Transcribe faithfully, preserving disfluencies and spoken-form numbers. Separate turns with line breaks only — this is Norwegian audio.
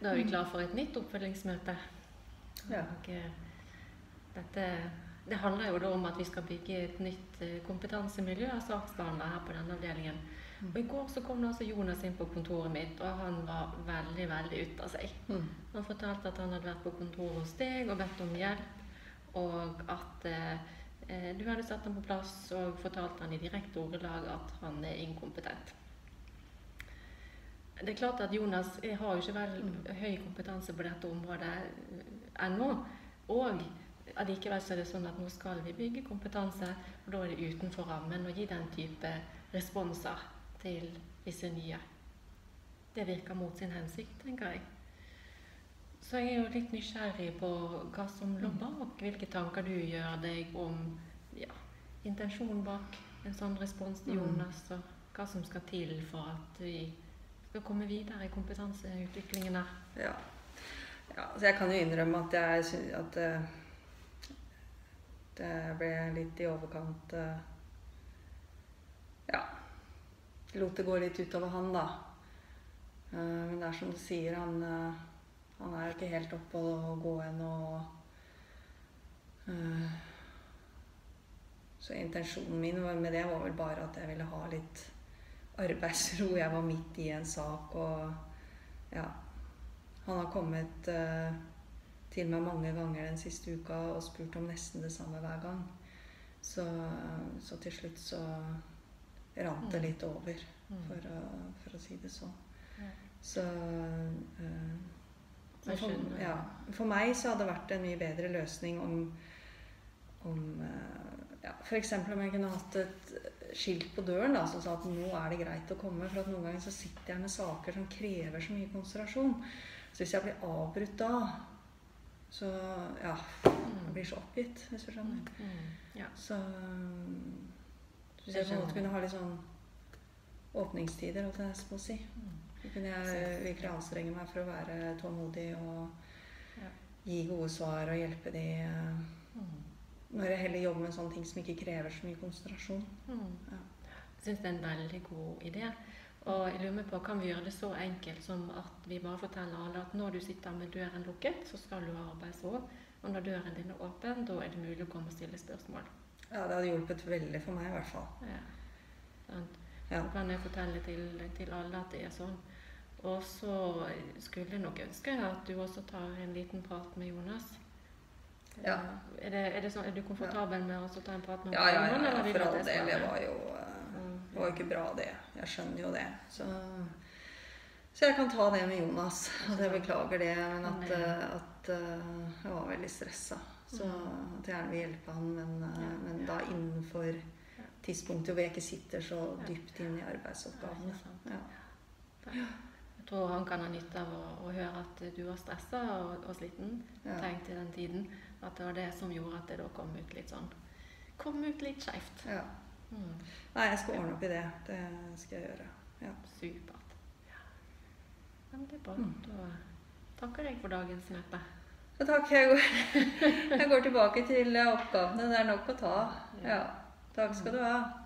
Da er vi klar for et nytt oppfølgingsmøte.
Ja.
Og, dette, det handler jo da om at vi skal bygge et nytt kompetansemiljø av saksbehandlere her på denne avdelingen. Og i går så kom altså Jonas inn på kontoret mitt, og han var veldig, veldig ut av seg.
Mm.
Han fortalte at han hadde vært på kontoret hos deg og bedt om hjelp, og at eh, du hadde satt ham på plass og fortalt han i direkte ordelag at han er inkompetent. Det er klart at Jonas har jo ikke vel høy kompetanse på dette området ennå, og allikevel så er det sånn at nå skal vi bygge kompetanse, og da er det utenfor rammen å gi den type responser til disse nye. Det virker mot sin hensikt, tenker jeg. Så jeg er jo litt nysgjerrig på hva som lå bak, hvilke tanker du gjør deg om ja, intensjonen bak en sånn respons til Jonas, og hva som skal til for at vi skal komme videre i kompetanseutviklingen her.
Ja, ja så jeg kan jo innrømme at jeg synes at det, det ble litt i overkant, ja, lot det gå litt utover han da. Men det er som du sier, han, han er jo ikke helt oppe å gå ennå. Så intensjonen min med det var vel bare at jeg ville ha litt arbeidsro. Jeg var midt i en sak, og ja, han har kommet uh, til meg mange ganger den siste uka og spurt om nesten det samme hver gang. Så, så til slutt så rant det litt over, for å, for å si det sånn. Så uh, for, ja, for meg så hadde det vært en mye bedre løsning om, om uh, ja, for eksempel om jeg kunne hatt et skilt på døren da, som sa at nå er det greit å komme, for at noen ganger så sitter jeg med saker som krever så mye konsentrasjon. Så hvis jeg blir avbrutt da, så ja, jeg blir så oppgitt, hvis du skjønner.
Mm. Ja.
Så, så hvis jeg på en måte kunne ha litt sånn åpningstider, holdt jeg nesten på å si. Så kunne jeg virkelig anstrenge meg for å være tålmodig og gi gode svar og hjelpe de når jeg heller jobber med en sånn ting som ikke krever så mye konsentrasjon.
Mm. Ja. Jeg synes det er en veldig god idé. Og jeg lurer på, kan vi gjøre det så enkelt som at vi bare forteller alle at når du sitter med døren lukket, så skal du ha arbeidsro. Og når døren din er åpen, da er det mulig å komme og stille spørsmål.
Ja, det hadde hjulpet veldig for meg i hvert fall.
Ja. Sant?
Ja.
Så kan jeg fortelle til, til alle at det er sånn. Og så skulle jeg nok ønske at du også tar en liten prat med Jonas.
Ja.
Er, det, er, det sånn, er du komfortabel med å ta en prat med
ja, ja, ja, ja,
ja,
for all del. Det var jo det var ikke bra det. Jeg skjønner jo det. Så, så jeg kan ta det med Jonas. Og jeg beklager det, men at, at jeg var veldig stresset. Så at jeg gjerne vil hjelpe han, men, men da innenfor tidspunktet hvor jeg ikke sitter så dypt inn i arbeidsoppgavene. Ja.
Jeg tror han kan ha nytte av å, å høre at du var stresset og, og sliten.
Ja.
Tenk til den tiden at det var det som gjorde at det da kom ut litt sånn, kom ut litt skjevt.
Ja.
Mm.
Nei, jeg skal ordne opp i det. Det skal jeg gjøre. Ja.
Supert. Ja. Men det er bra.
Mm.
Da takker jeg for dagens møte.
Ja, takk. Jeg går, jeg går tilbake til oppgavene. Det er nok å ta. Ja. Takk skal du ha.